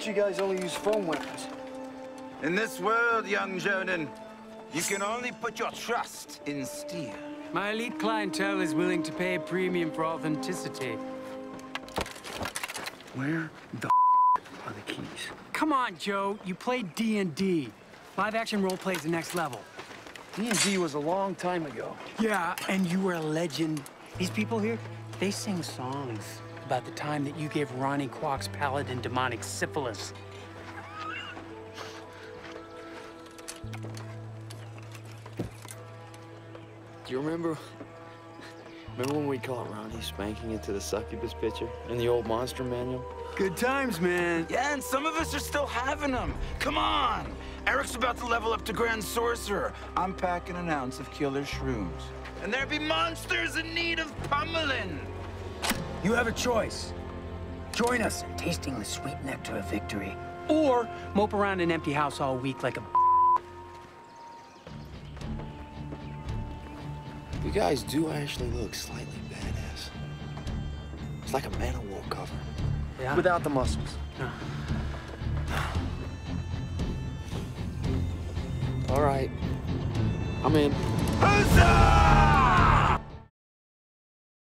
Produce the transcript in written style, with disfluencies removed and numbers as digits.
thought you guys only use foam weapons. In this world, young Jonan, you can only put your trust in steel. My elite clientele is willing to pay a premium for authenticity. Where the are the keys? Come on, Joe. You played D&D. Live-action roleplay is the next level. D&D was a long time ago. Yeah, and you were a legend. These people here, they sing songs about the time that you gave Ronnie Kwok's paladin demonic syphilis. Do you remember when we caught Ronnie spanking into the succubus picture in the old monster manual? Good times, man. Yeah, and some of us are still having them. Come on! Eric's about to level up to Grand Sorcerer. I'm packing an ounce of killer shrooms. And there be monsters in need of pummeling. You have a choice. Join us in tasting the sweet nectar of victory. Or mope around an empty house all week like a You guys do actually look slightly badass. It's like a Man of War cover. Yeah. Without the muscles. All right. I'm in. Huzzah!